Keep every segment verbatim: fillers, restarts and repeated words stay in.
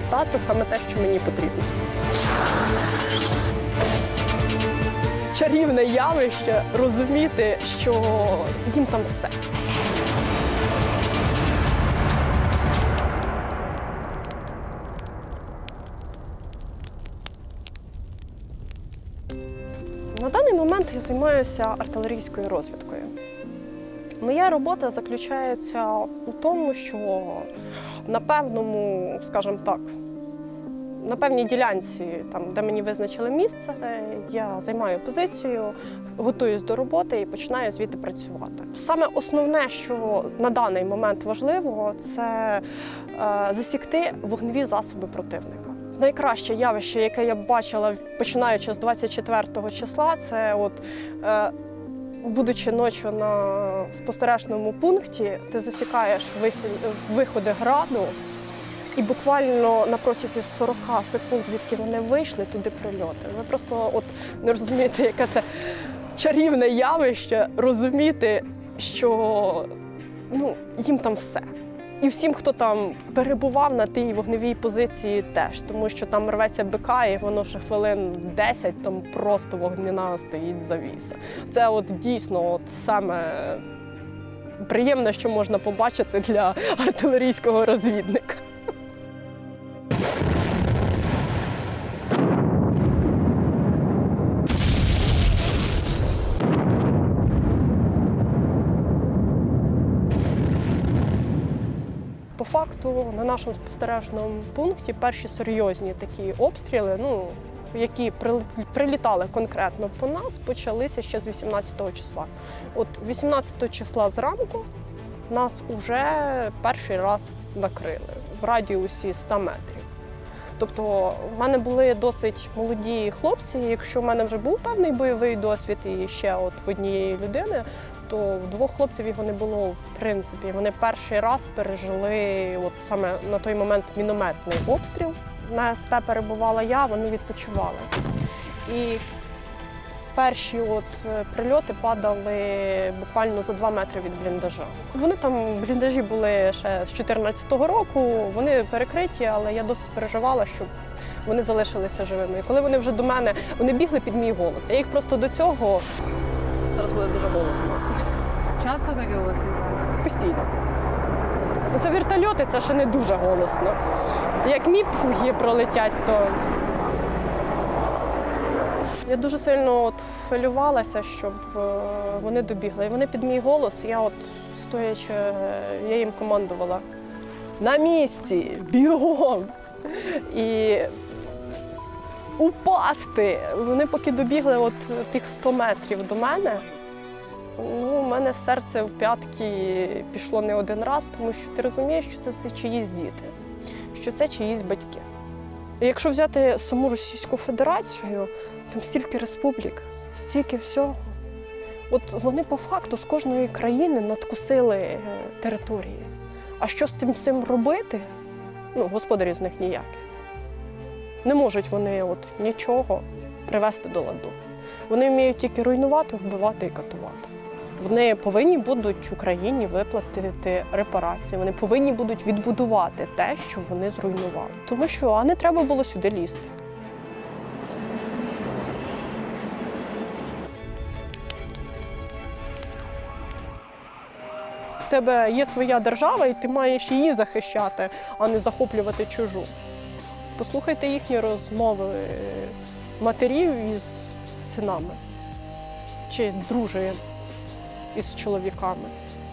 Та це саме те, що мені потрібно. Чарівне явище розуміти, що їм там все. На даний момент я займаюся артилерійською розвідкою. Моя робота заключається у тому, що на певному, скажімо так, на певній ділянці, там, де мені визначили місце, я займаю позицію, готуюсь до роботи і починаю звідти працювати. Саме основне, що на даний момент важливо, це е, засікти вогневі засоби противника. Найкраще явище, яке я бачила, починаючи з двадцять четвертого числа, це от, е, будучи ночі на спостережному пункті, ти засікаєш виходи граду, і буквально на протязі сорока секунд, звідки вони вийшли, туди прильоти. Ви просто от не розумієте, яке це чарівне явище, розуміти, що ну, їм там все. І всім, хто там перебував на тій вогневій позиції теж, тому що там рветься БК, і воно ще хвилин десять, там просто вогняна стоїть завіса. Це от дійсно от саме приємне, що можна побачити для артилерійського розвідника. По факту, на нашому спостережному пункті перші серйозні такі обстріли, ну, які прилітали конкретно по нас, почалися ще з вісімнадцятого числа. От вісімнадцятого числа зранку нас уже перший раз накрили в радіусі ста метрів. Тобто в мене були досить молоді хлопці, якщо в мене вже був певний бойовий досвід і ще от в однієї людини, то в двох хлопців його не було в принципі. Вони перший раз пережили от саме на той момент мінометний обстріл. На ес пе перебувала я, вони відпочивали. І перші от прильоти падали буквально за два метри від бліндажа. Вони там, бліндажі були ще з дві тисячі чотирнадцятого року, вони перекриті, але я досить переживала, щоб вони залишилися живими. І коли вони вже до мене, вони бігли під мій голос. Я їх просто до цього, зараз буде дуже голосно. Часто таке у вас літає? Постійно. Це вертольоти, це ще не дуже голосно. Як міпуги пролетять, то я дуже сильно от хвилювалася, щоб вони добігли. І вони під мій голос, я от стоячи, я їм командувала: на місці, бігом! І упасти! Вони поки добігли от тих сто метрів до мене, ну, у мене серце в п'ятки пішло не один раз, тому що ти розумієш, що це все чиїсь діти, що це чиїсь батьки. І якщо взяти саму Російську Федерацію, там стільки республік, стільки всього. От вони по факту з кожної країни надкусили території. А що з цим всім робити? Ну, господарі з них ніякі. Не можуть вони от нічого привести до ладу. Вони вміють тільки руйнувати, вбивати і катувати. Вони повинні будуть Україні виплатити репарації, вони повинні будуть відбудувати те, що вони зруйнували. Тому що, а не треба було сюди лізти. У тебе є своя держава, і ти маєш її захищати, а не захоплювати чужу. Послухайте їхні розмови матерів із синами чи дружин із чоловіками.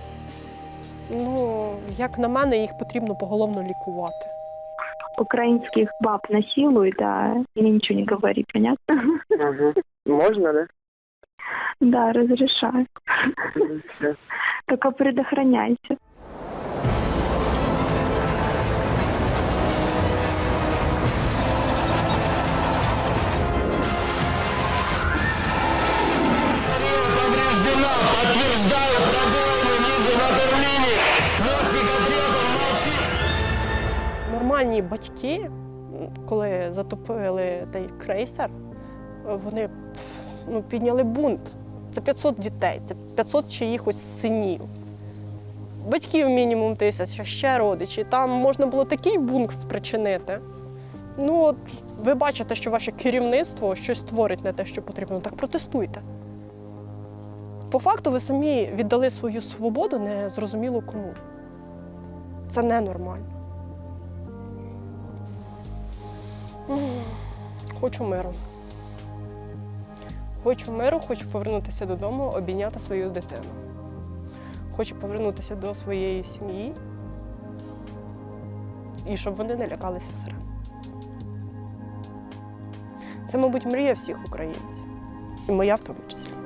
Ну, як на мене, їх потрібно поголовно лікувати. Украинских баб насилуют, а или ничего не говори, понятно? Ага. Можно, да? Да, разрешаю. Все. Только предохраняйся. Повреждена, подтверждаю, пробоины ниже ватерлинии. Мостик отрезан, молчи. Нормальні батьки, коли затопили той крейсер, вони ну, підняли бунт. Це п'ятсот дітей, це п'ятсот чиїхось синів. Батьків мінімум тисяча, ще родичі. Там можна було такий бунт спричинити. Ну, от ви бачите, що ваше керівництво щось творить не те, що потрібно, так протестуйте. По факту ви самі віддали свою свободу незрозуміло кому. Це ненормально. М, Хочу миру. Хочу миру, хочу повернутися додому, обійняти свою дитину. Хочу повернутися до своєї сім'ї і щоб вони не лякалися сирен. Це, мабуть, мрія всіх українців. І моя в тому числі.